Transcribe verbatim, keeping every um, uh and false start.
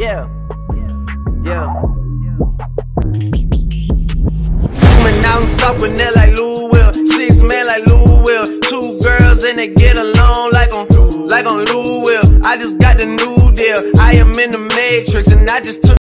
Yeah, yeah. Coming out in South Gwinnett like Lou Will. Six men like Lou Will. Two girls and they get along like on, like on Lou Will. I just got the new deal. I am in the Matrix and I just took